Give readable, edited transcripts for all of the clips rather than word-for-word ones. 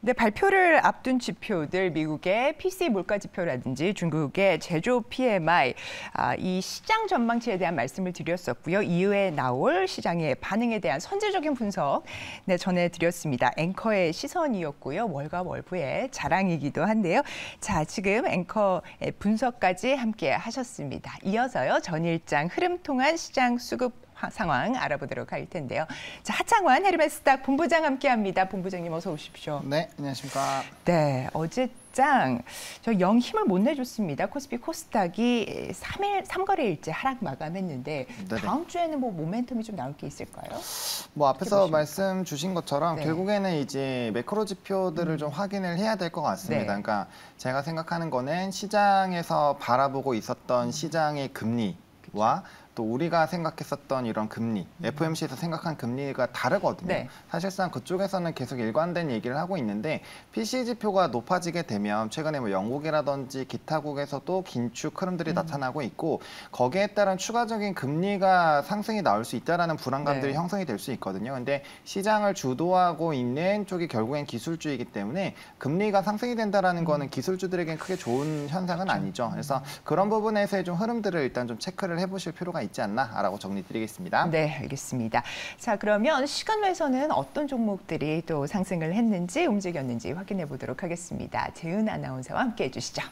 네, 발표를 앞둔 지표들, 미국의 PC 물가 지표라든지 중국의 제조 PMI, 이 시장 전망치에 대한 말씀을 드렸었고요. 이후에 나올 시장의 반응에 대한 선제적인 분석 전해드렸습니다. 앵커의 시선이었고요. 월과 월부의 자랑이기도 한데요. 자, 지금 앵커의 분석까지 함께 하셨습니다. 이어서요, 전일장 흐름 통한 시장 수급 상황 알아보도록 할 텐데요. 자, 하창환 헤르메스닥 본부장 함께합니다. 본부장님 어서 오십시오. 네, 안녕하십니까. 네, 어제장 저 영 힘을 못 내줬습니다. 코스피 코스닥이 3거래일째 하락 마감했는데 네네. 다음 주에는 뭐 모멘텀이 좀 나올 게 있을까요? 뭐 앞에서 말씀 주신 것처럼 네. 결국에는 이제 매크로 지표들을 좀 확인을 해야 될 것 같습니다. 네. 그러니까 제가 생각하는 거는 시장에서 바라보고 있었던 시장의 금리와 또 우리가 생각했었던 이런 금리, FOMC에서 생각한 금리가 다르거든요. 네. 사실상 그쪽에서는 계속 일관된 얘기를 하고 있는데 PC 지표가 높아지게 되면 최근에 뭐 영국이라든지 기타국에서도 긴축 흐름들이 나타나고 있고 거기에 따른 추가적인 금리가 상승이 나올 수 있다는 불안감들이 형성이 될 수 있거든요. 근데 시장을 주도하고 있는 쪽이 결국엔 기술주이기 때문에 금리가 상승이 된다는 거는 기술주들에겐 크게 좋은 현상은 아니죠. 그래서 그런 부분에서의 좀 흐름들을 일단 좀 체크를 해보실 필요가 있지 않나라고 정리드리겠습니다. 네, 알겠습니다. 자, 그러면 시간외에서는 어떤 종목들이 또 상승을 했는지 움직였는지 확인해 보도록 하겠습니다. 재은 아나운서와 함께 해주시죠.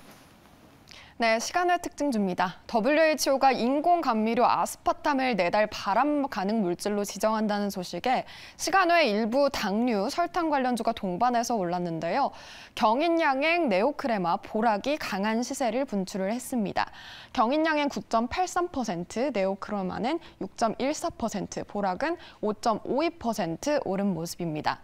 네, 시간의 특징주입니다. WHO가 인공 감미료 아스파탐을 내달 발암 가능 물질로 지정한다는 소식에 시간외 일부 당류, 설탕 관련주가 동반해서 올랐는데요. 경인양행, 네오크레마, 보락이 강한 시세를 분출을 했습니다. 경인양행 9.83%, 네오크레마는 6.14%, 보락은 5.52% 오른 모습입니다.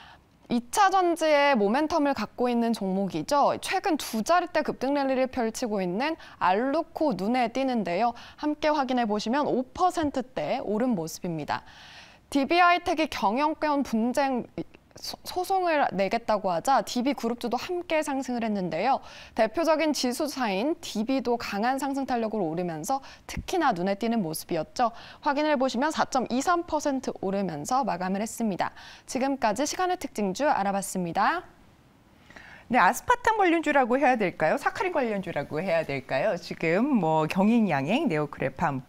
2차 전지의 모멘텀을 갖고 있는 종목이죠. 최근 두 자릿대 급등 랠리를 펼치고 있는 알루코 눈에 띄는데요. 함께 확인해 보시면 5%대 오른 모습입니다. DB하이텍이 경영권 분쟁 소송을 내겠다고 하자 DB그룹주도 함께 상승을 했는데요. 대표적인 지수사인 DB도 강한 상승 탄력으로 오르면서 특히나 눈에 띄는 모습이었죠. 확인해 보시면 4.23% 오르면서 마감을 했습니다. 지금까지 시간의 특징주 알아봤습니다. 네, 아스파탐 관련주라고 해야 될까요? 사카린 관련주라고 해야 될까요? 지금 뭐 경인양행, 네오크레팜,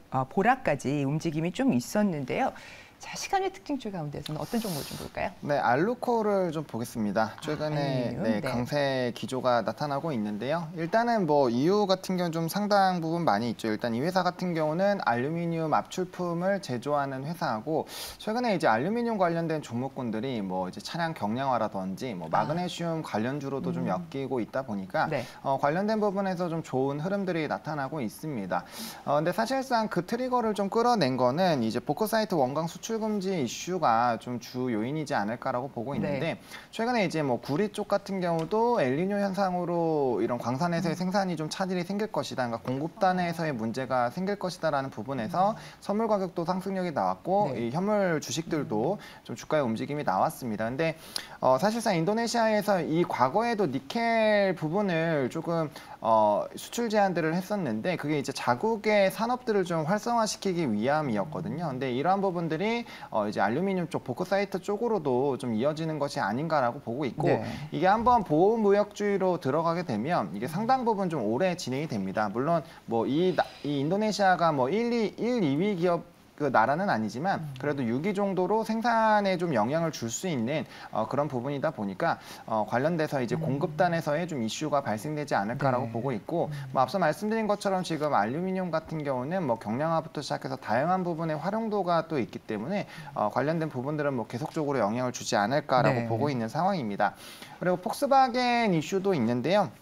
보라까지 움직임이 좀 있었는데요. 자, 시간의 특징주 가운데서는 어떤 종목을 좀 볼까요? 네, 알루코를 좀 보겠습니다. 최근에 강세 기조가 나타나고 있는데요. 일단은 뭐 이유 같은 경우는 좀 상당 부분 많이 있죠. 일단 이 회사 같은 경우는 알루미늄 압출품을 제조하는 회사하고 최근에 이제 알루미늄 관련된 종목군들이 뭐 이제 차량 경량화라든지 뭐 마그네슘 관련주로도 좀 엮이고 있다 보니까 관련된 부분에서 좀 좋은 흐름들이 나타나고 있습니다. 근데 사실상 그 트리거를 좀 끌어낸 거는 이제 보크사이트 원강 수출 금지 이슈가 좀 주 요인이지 않을까라고 보고 있는데 최근에 이제 뭐 구리 쪽 같은 경우도 엘니뇨 현상으로 이런 광산에서의 생산이 좀 차질이 생길 것이다. 그러니까 공급단에서의 문제가 생길 것이다라는 부분에서 선물 가격도 상승력이 나왔고 이 현물 주식들도 좀 주가의 움직임이 나왔습니다. 근데 사실상 인도네시아에서 이 과거에도 니켈 부분을 조금 수출 제한들을 했었는데 그게 이제 자국의 산업들을 좀 활성화시키기 위함이었거든요. 근데 이러한 부분들이 이제 알루미늄 쪽, 보크사이트 쪽으로도 좀 이어지는 것이 아닌가라고 보고 있고 이게 한번 보호무역주의로 들어가게 되면 이게 상당 부분 좀 오래 진행이 됩니다. 물론 뭐 이 인도네시아가 뭐 1, 2위 기업 그 나라는 아니지만 그래도 6위 정도로 생산에 좀 영향을 줄 수 있는 그런 부분이다 보니까 관련돼서 이제 공급단에서의 좀 이슈가 발생되지 않을까라고 보고 있고 뭐 앞서 말씀드린 것처럼 지금 알루미늄 같은 경우는 뭐 경량화부터 시작해서 다양한 부분의 활용도가 또 있기 때문에 관련된 부분들은 뭐 계속적으로 영향을 주지 않을까라고 보고 있는 상황입니다. 그리고 폭스바겐 이슈도 있는데요.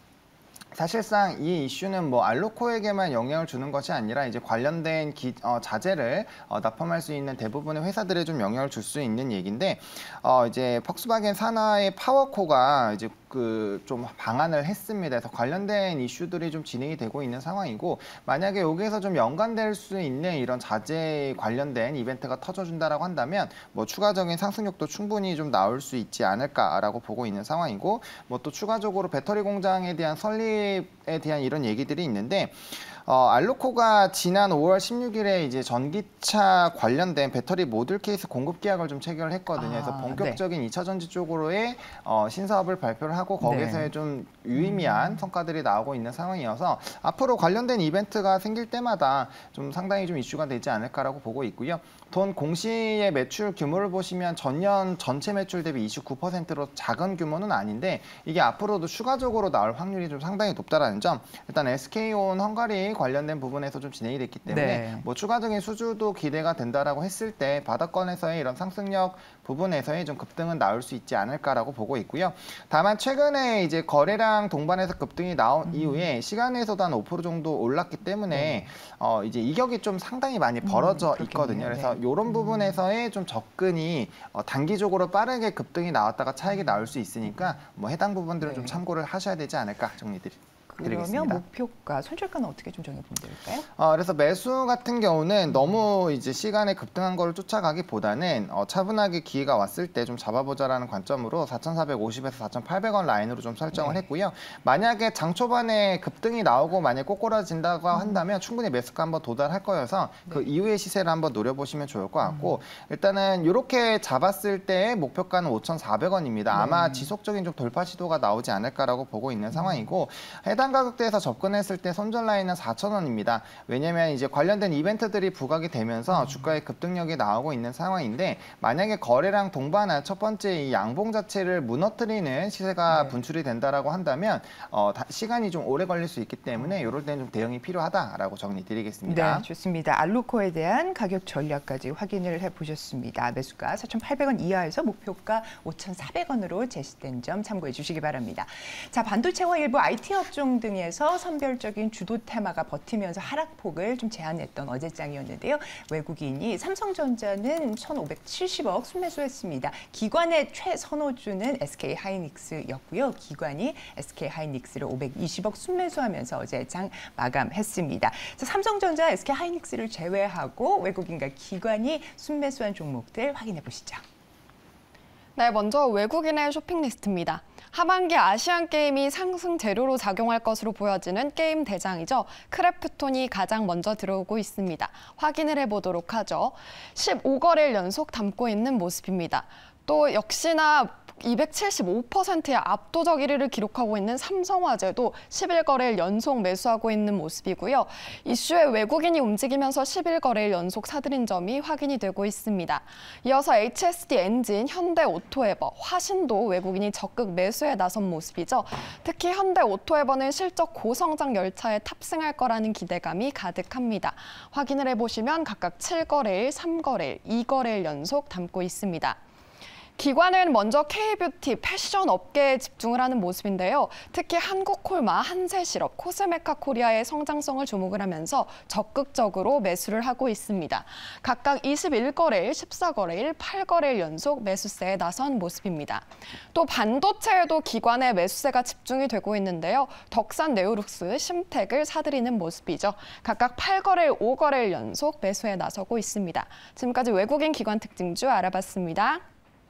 사실상 이 이슈는 뭐 알루코에게만 영향을 주는 것이 아니라 이제 관련된 자재를 납품할 수 있는 대부분의 회사들에 좀 영향을 줄 수 있는 얘기인데 이제 폭스바겐 산하의 파워코가 이제 좀 방한을 했습니다. 그래서 관련된 이슈들이 좀 진행이 되고 있는 상황이고 만약에 여기에서 좀 연관될 수 있는 이런 자재 관련된 이벤트가 터져준다라고 한다면 뭐 추가적인 상승력도 충분히 좀 나올 수 있지 않을까라고 보고 있는 상황이고 뭐 또 추가적으로 배터리 공장에 대한 설립에 대한 이런 얘기들이 있는데 알루코가 지난 5월 16일에 이제 전기차 관련된 배터리 모듈 케이스 공급 계약을 좀 체결을 했거든요. 그래서 본격적인 2차 전지 쪽으로의 신사업을 발표를 하고 거기에서의 좀 유의미한 성과들이 나오고 있는 상황이어서 앞으로 관련된 이벤트가 생길 때마다 좀 상당히 좀 이슈가 되지 않을까라고 보고 있고요. 돈 공시의 매출 규모를 보시면 전년 전체 매출 대비 29%로 작은 규모는 아닌데 이게 앞으로도 추가적으로 나올 확률이 좀 상당히 높다라는 점. 일단 SK온 헝가리 관련된 부분에서 좀 진행이 됐기 때문에 뭐 추가적인 수주도 기대가 된다라고 했을 때 바닥권에서의 이런 상승력 부분에서의 좀 급등은 나올 수 있지 않을까라고 보고 있고요. 다만 최근에 이제 거래량 동반해서 급등이 나온 이후에 시간에서도 한 5% 정도 올랐기 때문에 이제 이격이 좀 상당히 많이 벌어져 있거든요. 그래서 이런 부분에서의 좀 접근이 단기적으로 빠르게 급등이 나왔다가 차익이 나올 수 있으니까 뭐 해당 부분들을 좀 참고를 하셔야 되지 않을까 정리드립니다. 그러면 목표가, 손절가는 어떻게 좀 정해보면 될까요? 그래서 매수 같은 경우는 너무 이제 시간에 급등한 거를 쫓아가기보다는 차분하게 기회가 왔을 때 좀 잡아보자라는 관점으로 4,450에서 4,800원 라인으로 좀 설정을 했고요. 만약에 장 초반에 급등이 나오고 만약에 꼬꾸라진다고 한다면 충분히 매수가 한번 도달할 거여서 그 이후의 시세를 한번 노려보시면 좋을 것 같고 일단은 이렇게 잡았을 때 목표가는 5,400원입니다. 아마 지속적인 좀 돌파 시도가 나오지 않을까라고 보고 있는 상황이고 해당 가격대에서 접근했을 때 손절 라인은 4,000원입니다. 왜냐하면 이제 관련된 이벤트들이 부각이 되면서 주가의 급등력이 나오고 있는 상황인데 만약에 거래량 동반한 첫 번째 이 양봉 자체를 무너뜨리는 시세가 분출이 된다라고 한다면 시간이 좀 오래 걸릴 수 있기 때문에 이럴 때는 좀 대응이 필요하다라고 정리드리겠습니다. 네, 좋습니다. 알루코에 대한 가격 전략까지 확인을 해보셨습니다. 매수가 4,800원 이하에서 목표가 5,400원으로 제시된 점 참고해 주시기 바랍니다. 자, 반도체와 일부 IT 업종 등에서 선별적인 주도 테마가 버티면서 하락폭을 좀 제한했던 어제장이었는데요. 외국인이 삼성전자는 1,570억 순매수했습니다. 기관의 최선호주는 SK하이닉스였고요. 기관이 SK하이닉스를 520억 순매수하면서 어제 장 마감했습니다. 삼성전자, SK하이닉스를 제외하고 외국인과 기관이 순매수한 종목들 확인해 보시죠. 네, 먼저 외국인의 쇼핑 리스트입니다. 하반기 아시안게임이 상승 재료로 작용할 것으로 보여지는 게임 대장이죠. 크래프톤이 가장 먼저 들어오고 있습니다. 확인을 해보도록 하죠. 15거래일 연속 담고 있는 모습입니다. 또 역시나 275%의 압도적 1위를 기록하고 있는 삼성화재도 11거래일 연속 매수하고 있는 모습이고요. 이슈에 외국인이 움직이면서 11거래일 연속 사들인 점이 확인이 되고 있습니다. 이어서 HSD 엔진, 현대오토에버, 화신도 외국인이 적극 매수에 나선 모습이죠. 특히 현대오토에버는 실적 고성장 열차에 탑승할 거라는 기대감이 가득합니다. 확인을 해보시면 각각 7거래일, 3거래일, 2거래일 연속 담고 있습니다. 기관은 먼저 K뷰티, 패션 업계에 집중을 하는 모습인데요. 특히 한국콜마, 한세실업, 코스메카 코리아의 성장성을 주목을 하면서 적극적으로 매수를 하고 있습니다. 각각 21거래일, 14거래일, 8거래일 연속 매수세에 나선 모습입니다. 또 반도체에도 기관의 매수세가 집중이 되고 있는데요. 덕산 네오룩스, 심텍을 사들이는 모습이죠. 각각 8거래일, 5거래일 연속 매수에 나서고 있습니다. 지금까지 외국인 기관 특징주 알아봤습니다.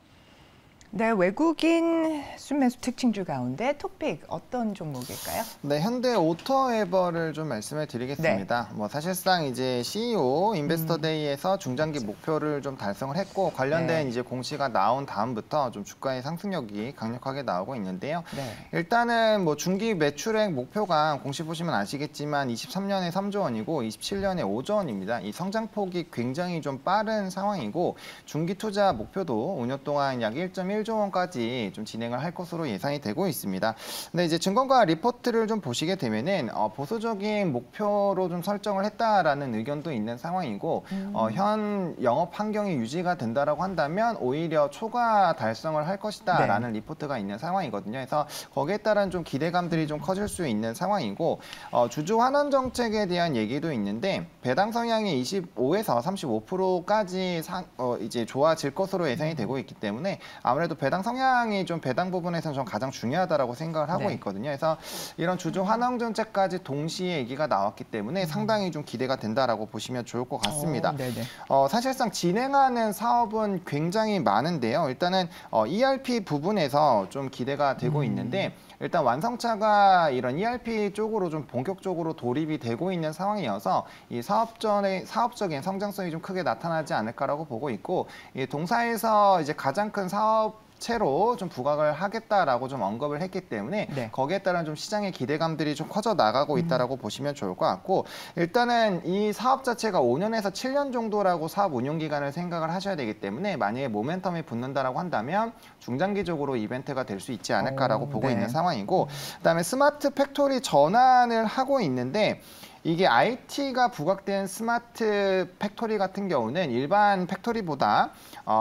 네, 외국인 순매수 특징주 가운데 토픽 어떤 종목일까요? 네, 현대오토에버를 좀 말씀을 드리겠습니다. 뭐 사실상 이제 CEO 인베스터데이에서 중장기 목표를 좀 달성을 했고 관련된 이제 공시가 나온 다음부터 좀 주가의 상승력이 강력하게 나오고 있는데요. 일단은 뭐 중기 매출액 목표가 공시 보시면 아시겠지만 23년에 3조 원이고 27년에 5조 원입니다. 이 성장폭이 굉장히 좀 빠른 상황이고 중기 투자 목표도 5년 동안 약 1.1조 원까지 좀 진행을 할 것으로 예상이 되고 있습니다. 근데 이제 증권가 리포트를 좀 보시게 되면은 보수적인 목표로 좀 설정을 했다라는 의견도 있는 상황이고 현 영업 환경이 유지가 된다라고 한다면 오히려 초과 달성을 할 것이다라는 리포트가 있는 상황이거든요. 그래서 거기에 따른 좀 기대감들이 좀 커질 수 있는 상황이고 주주 환원 정책에 대한 얘기도 있는데 배당 성향이 25에서 35%까지 이제 좋아질 것으로 예상이 되고 있기 때문에 아무래도 아무래도 배당 성향이 좀 배당 부분에서는 좀 가장 중요하다라고 생각을 하고 네. 있거든요. 그래서 이런 주주 환원 정책까지 동시에 얘기가 나왔기 때문에 상당히 좀 기대가 된다라고 보시면 좋을 것 같습니다. 네네. 사실상 진행하는 사업은 굉장히 많은데요. 일단은 ERP 부분에서 좀 기대가 되고 있는데 일단 완성차가 이런 ERP 쪽으로 좀 본격적으로 돌입이 되고 있는 상황이어서 이 사업적인 성장성이 좀 크게 나타나지 않을까라고 보고 있고, 이 동사에서 이제 가장 큰 사업체로 좀 부각을 하겠다라고 좀 언급을 했기 때문에 네. 거기에 따른 좀 시장의 기대감들이 좀 커져 나가고 있다라고 보시면 좋을 것 같고, 일단은 이 사업 자체가 5년에서 7년 정도라고 사업 운용 기간을 생각을 하셔야 되기 때문에 만약에 모멘텀이 붙는다라고 한다면 중장기적으로 이벤트가 될 수 있지 않을까라고 보고 네. 있는 상황이고, 그다음에 스마트 팩토리 전환을 하고 있는데 이게 IT가 부각된 스마트 팩토리 같은 경우는 일반 팩토리보다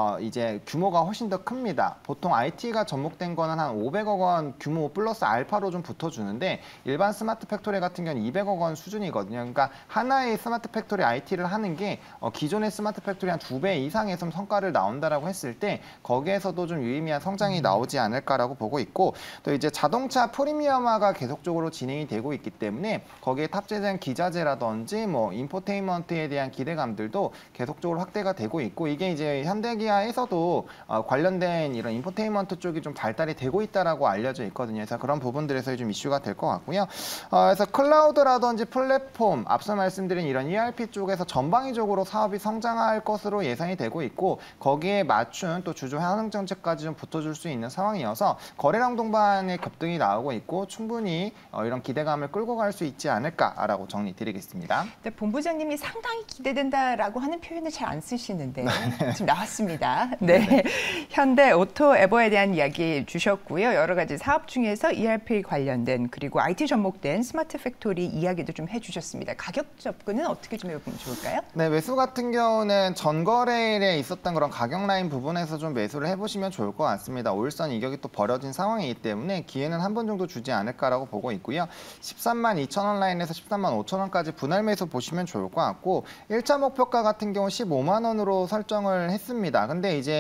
이제 규모가 훨씬 더 큽니다. 보통 IT가 접목된 거는 한 500억 원 규모 플러스 알파로 좀 붙어주는데 일반 스마트 팩토리 같은 경우는 200억 원 수준이거든요. 그러니까 하나의 스마트 팩토리 IT를 하는 게 기존의 스마트 팩토리 한 2배 이상의 좀 성과를 나온다라고 했을 때 거기에서도 좀 유의미한 성장이 나오지 않을까라고 보고 있고, 또 이제 자동차 프리미엄화가 계속적으로 진행이 되고 있기 때문에 거기에 탑재된 기자재라든지 뭐 인포테인먼트에 대한 기대감들도 계속적으로 확대가 되고 있고, 이게 이제 현대기아에서도 관련된 이런 인포테인먼트 쪽이 좀 발달이 되고 있다라고 알려져 있거든요. 그래서 그런 부분들에서 좀 이슈가 될 것 같고요. 그래서 클라우드라든지 플랫폼, 앞서 말씀드린 이런 ERP 쪽에서 전방위적으로 사업이 성장할 것으로 예상이 되고 있고, 거기에 맞춘 또 주주 환원 정책까지 좀 붙어줄 수 있는 상황이어서 거래량 동반의 급등이 나오고 있고 충분히 이런 기대감을 끌고 갈 수 있지 않을까라고 정리드리겠습니다. 네, 본부장님이 상당히 기대된다라고 하는 표현을 잘 안 쓰시는데 지금 나왔습니다. 네, 현대 오토 에버에 대한 이야기 주셨고요. 여러 가지 사업 중에서 ERP 관련된 그리고 IT 접목된 스마트 팩토리 이야기도 좀 해주셨습니다. 가격 접근은 어떻게 좀 해보면 좋을까요? 네, 매수 같은 경우는 전거래일에 있었던 그런 가격 라인 부분에서 좀 매수를 해보시면 좋을 것 같습니다. 올선 이격이 또 벌어진 상황이기 때문에 기회는 한 번 정도 주지 않을까라고 보고 있고요. 13만 2천 원 라인에서 13만 5천 원까지 분할 매수 보시면 좋을 것 같고, 1차 목표가 같은 경우 15만 원으로 설정을 했습니다. 근데 이제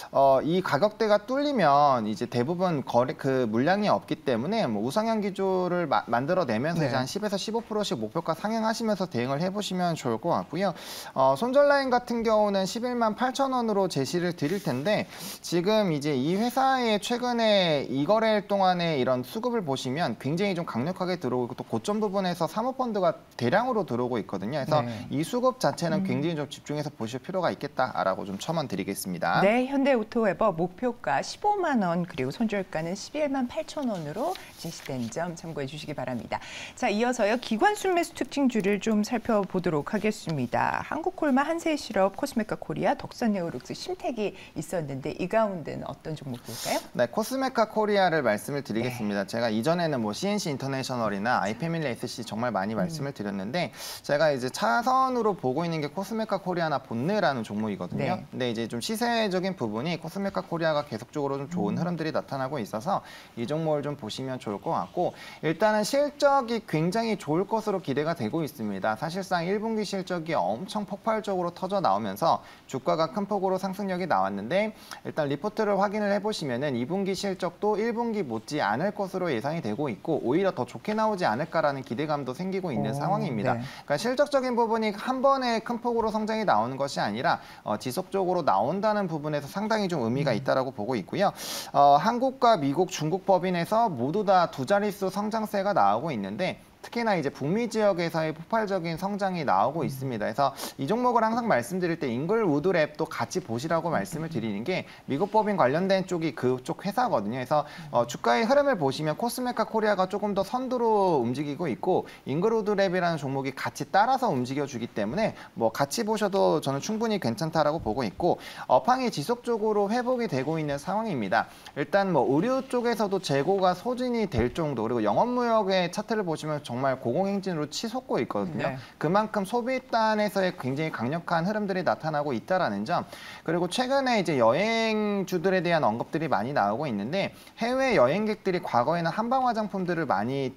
이 가격대가 뚫리면 이제 대부분 물량이 없기 때문에 뭐 우상향 기조를 만들어내면서 이제 한 10에서 15%씩 목표가 상향하시면서 대응을 해보시면 좋을 것 같고요. 손절 라인 같은 경우는 11만 8천 원으로 제시를 드릴 텐데, 지금 이제 이 회사의 최근에 이 거래일 동안에 이런 수급을 보시면 굉장히 좀 강력하게 들어오고 있고 또 고점 부분에서 사모펀드가 대량으로 들어오고 있거든요. 그래서 이 수급 자체는 굉장히 좀 집중해서 보실 필요가 있겠다라고 좀 첨언드리겠습니다. 네, 현대오토에버 목표가 15만 원 그리고 손절가는 11만 8천 원으로 제시된 점 참고해 주시기 바랍니다. 자, 이어서요 기관 순매수 특징주를 좀 살펴보도록 하겠습니다. 한국콜마, 한세실업, 코스메카 코리아, 덕산네오룩스, 심택이 있었는데 이 가운데는 어떤 종목 볼까요? 네, 코스메카 코리아를 말씀을 드리겠습니다. 제가 이전에는 뭐 CNC 인터내셔널이나 아이패밀리 SC 정말 많이 말씀을 드렸는데, 제가 이제 차선으로 보고 있는 게 코스메카 코리아나 본네라는 종목이거든요. 네. 근데 이제 좀 시세적인 부분이 코스메카 코리아가 계속적으로 좀 좋은 흐름들이 나타나고 있어서 이 종목을 좀 보시면 좋을 것 같고, 일단은 실적이 굉장히 좋을 것으로 기대가 되고 있습니다. 사실상 1분기 실적이 엄청 폭발적으로 터져 나오면서 주가가 큰 폭으로 상승력이 나왔는데, 일단 리포트를 확인을 해보시면은 2분기 실적도 1분기 못지 않을 것으로 예상이 되고 있고 오히려 더 좋게 나오지 않을까라는 기대감도 생기고 있는 상황입니다. 네. 그러니까 실적적인 부분이 한 번에 큰 폭으로 성장이 나오는 것이 아니라 지속적으로 나온다는 부분에서 상당히 좀 의미가 있다라고 보고 있고요. 한국과 미국, 중국 법인에서 모두 다 두 자릿수 성장세가 나오고 있는데, 특히나 이제 북미 지역에서의 폭발적인 성장이 나오고 있습니다. 그래서 이 종목을 항상 말씀드릴 때 잉글우드랩도 같이 보시라고 말씀을 드리는 게 미국 법인 관련된 쪽이 그쪽 회사거든요. 그래서 주가의 흐름을 보시면 코스메카 코리아가 조금 더 선두로 움직이고 있고 잉글우드랩이라는 종목이 같이 따라서 움직여주기 때문에 뭐 같이 보셔도 저는 충분히 괜찮다라고 보고 있고, 업황이 지속적으로 회복이 되고 있는 상황입니다. 일단 뭐 의류 쪽에서도 재고가 소진이 될 정도, 그리고 영업무역의 차트를 보시면 정말 고공행진으로 치솟고 있거든요. 네. 그만큼 소비단에서의 굉장히 강력한 흐름들이 나타나고 있다라는 점. 그리고 최근에 이제 여행주들에 대한 언급들이 많이 나오고 있는데 해외 여행객들이 과거에는 한방 화장품들을 많이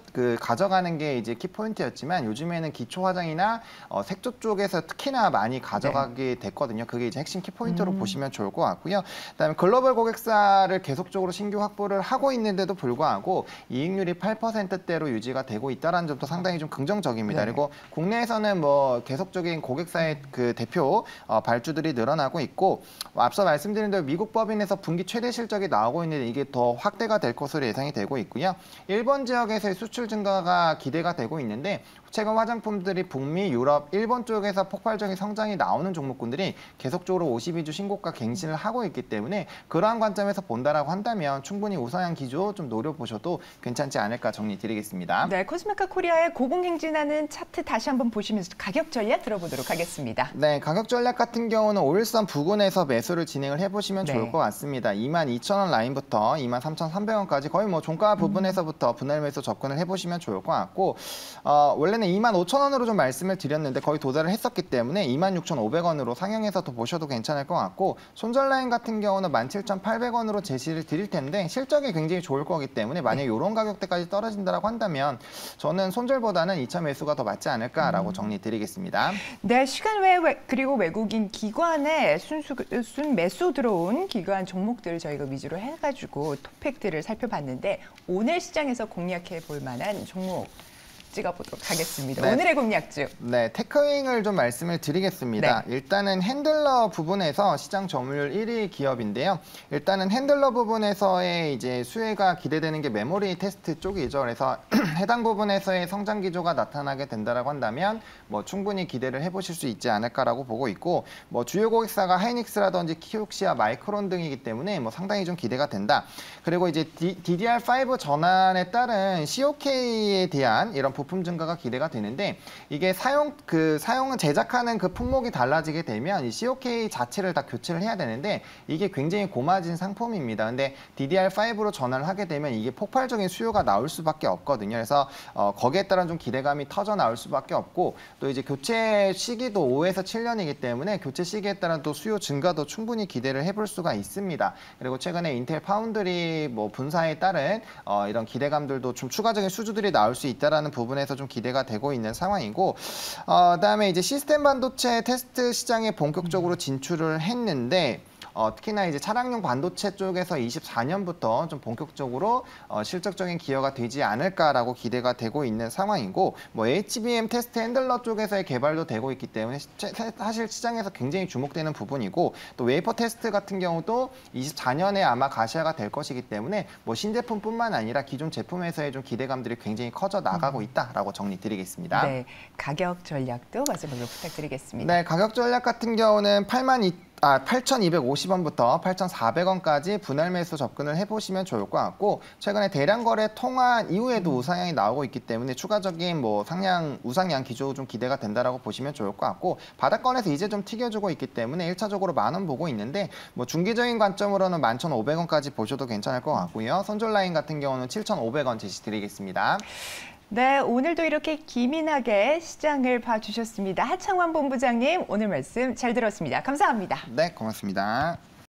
가져가는 게 이제 키포인트였지만 요즘에는 기초 화장이나 색조 쪽에서 특히나 많이 가져가게 됐거든요. 그게 이제 핵심 키포인트로 보시면 좋을 것 같고요. 그다음에 글로벌 고객사를 계속적으로 신규 확보를 하고 있는데도 불구하고 이익률이 8%대로 유지가 되고 있다는 점도 상당히 좀 긍정적입니다. 네. 그리고 국내에서는 뭐 계속적인 고객사의 그 대표 발주들이 늘어나고 있고 앞서 말씀드린 대로 미국 법인에서 분기 최대 실적이 나오고 있는데 이게 더 확대가 될 것으로 예상이 되고 있고요. 일본 지역에서의 수출 증가가 기대가 되고 있는데 최근 화장품들이 북미, 유럽, 일본 쪽에서 폭발적인 성장이 나오는 종목군들이 계속적으로 52주 신고가 갱신을 하고 있기 때문에 그러한 관점에서 본다라고 한다면 충분히 우상향 기조 좀 노려보셔도 괜찮지 않을까 정리드리겠습니다. 네, 코스메카 코리아의 고공행진하는 차트 다시 한번 보시면서 가격 전략 들어보도록 하겠습니다. 네, 가격 전략 같은 경우는 5일선 부근에서 매수를 진행을 해보시면 좋을 것 같습니다. 22,000원 라인부터 23,300원까지 거의 뭐 종가 부분에서부터 분할 매수 접근을 해보시면 좋을 것 같고 원래는 25,000원으로 좀 말씀을 드렸는데 거의 도달을 했었기 때문에 26,500원으로 상향해서 더 보셔도 괜찮을 것 같고 손절 라인 같은 경우는 17,800원으로 제시를 드릴 텐데 실적이 굉장히 좋을 거기 때문에 만약에 이런 가격대까지 떨어진다고 한다면 저는 손절보다는 2차 매수가 더 맞지 않을까라고 정리드리겠습니다. 네, 시간 외 그리고 외국인 기관에 순 매수 들어온 기관 종목들 저희가 위주로 해가지고 토픽들을 살펴봤는데 오늘 시장에서 공략해 볼 만한 종목 찍어보도록 하겠습니다. 네. 오늘의 공략주. 네, 테크윙을 좀 말씀을 드리겠습니다. 네. 일단은 핸들러 부분에서 시장 점유율 1위 기업인데요. 일단은 핸들러 부분에서의 이제 수혜가 기대되는 게 메모리 테스트 쪽이죠. 그래서 해당 부분에서의 성장 기조가 나타나게 된다라고 한다면 뭐 충분히 기대를 해보실 수 있지 않을까라고 보고 있고 뭐 주요 고객사가 하이닉스라든지 키옥시아, 마이크론 등이기 때문에 뭐 상당히 좀 기대가 된다. 그리고 이제 DDR5 전환에 따른 COK에 대한 이런 부품 증가가 기대가 되는데 이게 사용은 제작하는 그 품목이 달라지게 되면 이 COK 자체를 다 교체를 해야 되는데 이게 굉장히 고마진 상품입니다. 근데 DDR5로 전환을 하게 되면 이게 폭발적인 수요가 나올 수밖에 없거든요. 그래서 거기에 따른 좀 기대감이 터져 나올 수밖에 없고 또 이제 교체 시기도 5에서 7년이기 때문에 교체 시기에 따른 또 수요 증가도 충분히 기대를 해볼 수가 있습니다. 그리고 최근에 인텔 파운드리 뭐 분사에 따른 이런 기대감들도 좀 추가적인 수주들이 나올 수 있다라는 부분에서 좀 기대가 되고 있는 상황이고 그다음에 이제 시스템 반도체 테스트 시장에 본격적으로 진출을 했는데 특히나 이제 차량용 반도체 쪽에서 24년부터 좀 본격적으로 실적적인 기여가 되지 않을까라고 기대가 되고 있는 상황이고 뭐 HBM 테스트 핸들러 쪽에서의 개발도 되고 있기 때문에 사실 시장에서 굉장히 주목되는 부분이고 또 웨이퍼 테스트 같은 경우도 24년에 아마 가시화가 될 것이기 때문에 뭐 신제품뿐만 아니라 기존 제품에서의 좀 기대감들이 굉장히 커져 나가고 있다라고 정리드리겠습니다. 네, 가격 전략도 마지막으로 부탁드리겠습니다. 네, 가격 전략 같은 경우는 8,250원부터 8,400원까지 분할 매수 접근을 해보시면 좋을 것 같고 최근에 대량 거래 통한 이후에도 우상향이 나오고 있기 때문에 추가적인 뭐 우상향 기조 좀 기대가 된다라고 보시면 좋을 것 같고 바닥권에서 이제 좀 튀겨주고 있기 때문에 1차적으로 10,000원 보고 있는데 뭐 중기적인 관점으로는 11,500원까지 보셔도 괜찮을 것 같고요. 손절 라인 같은 경우는 7,500원 제시드리겠습니다. 네, 오늘도 이렇게 기민하게 시장을 봐주셨습니다. 하창환 본부장님, 오늘 말씀 잘 들었습니다. 감사합니다. 네, 고맙습니다.